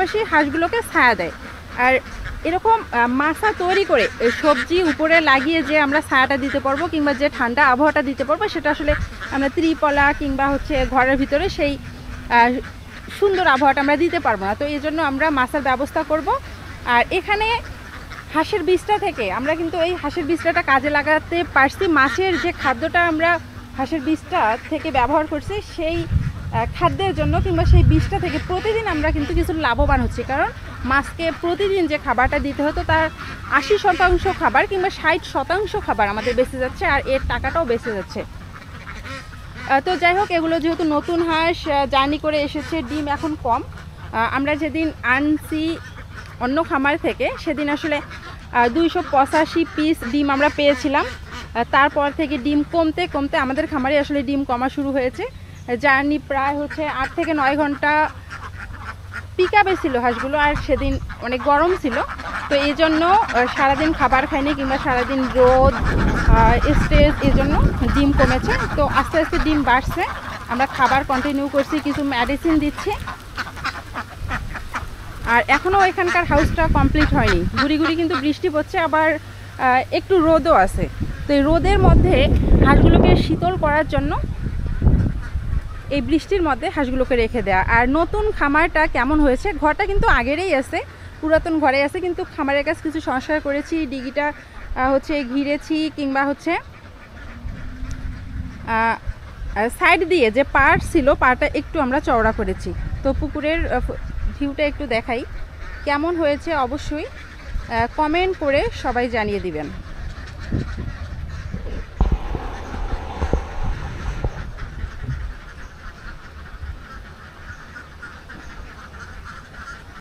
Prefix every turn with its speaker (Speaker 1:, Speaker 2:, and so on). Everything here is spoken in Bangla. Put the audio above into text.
Speaker 1: পাশাপাশি হাঁসগুলোকে ছায়া দেয়। আর এরকম মাচা তৈরি করে সবজি উপরে লাগিয়ে যে আমরা ছায়াটা দিতে পারবো কিংবা যে ঠান্ডা আবহাওয়াটা দিতে পারবো, সেটা আসলে আমরা ত্রিপলা কিংবা হচ্ছে ঘরের ভিতরে সেই সুন্দর আবহাওয়াটা আমরা দিতে পারবো না। তো এই জন্য আমরা মাচার ব্যবস্থা করব। আর এখানে হাঁসের বীজটা থেকে আমরা কিন্তু এই হাঁসের বীজটা কাজে লাগাতে পারছি। মাছের যে খাদ্যটা আমরা হাঁসের বীজটা থেকে ব্যবহার করছি, সেই খাদ্যের জন্য কিংবা সেই বীজটা থেকে প্রতিদিন আমরা কিন্তু কিছু লাভবান হচ্ছি। কারণ মাছকে প্রতিদিন যে খাবারটা দিতে হতো তার 80% খাবার কিংবা 60% খাবার আমাদের বেঁচে যাচ্ছে, আর এর টাকাটাও বেঁচে যাচ্ছে। তো যাই হোক, এগুলো যেহেতু নতুন হাঁস জার্নি করে এসেছে, ডিম এখন কম। আমরা যেদিন আনছি অন্য খামার থেকে সেদিন আসলে 285 পিস ডিম আমরা পেয়েছিলাম। তারপর থেকে ডিম কমতে কমতে আমাদের খামারে আসলে ডিম কমা শুরু হয়েছে। জার্নি প্রায় হচ্ছে 8 থেকে 9 ঘন্টা পিক আপে ছিল হাঁসগুলো, আর সেদিন অনেক গরম ছিল। তো এই জন্য সারাদিন খাবার খায়নি কিংবা সারাদিন রোদ স্ট্রেস, এই জন্য ডিম কমেছে। তো আস্তে আস্তে ডিম বাড়ছে, আমরা খাবার কন্টিনিউ করছি, কিছু মেডিসিন দিচ্ছি। আর এখনও এখানকার হাউসটা কমপ্লিট হয়নি, ঘুরি ঘুরি কিন্তু বৃষ্টি পড়ছে, আবার একটু রোদও আছে। তো এই রোদের মধ্যে হাঁসগুলোকে শীতল করার জন্য এই বৃষ্টির মধ্যে হাঁসগুলোকে রেখে দেওয়া। আর নতুন খামারটা কেমন হয়েছে, ঘরটা কিন্তু আগেরই আছে, পুরাতন ঘরে আছে, কিন্তু খামারের কাছে কিছু সংস্কার করেছি, ডিগিটা হচ্ছে ঘিরেছি, কিংবা হচ্ছে সাইড দিয়ে যে পাড় ছিল পাড়টা একটু আমরা চওড়া করেছি। তো পুকুরের ভিউটা একটু দেখাই, কেমন হয়েছে অবশ্যই কমেন্ট করে সবাই জানিয়ে দিবেন।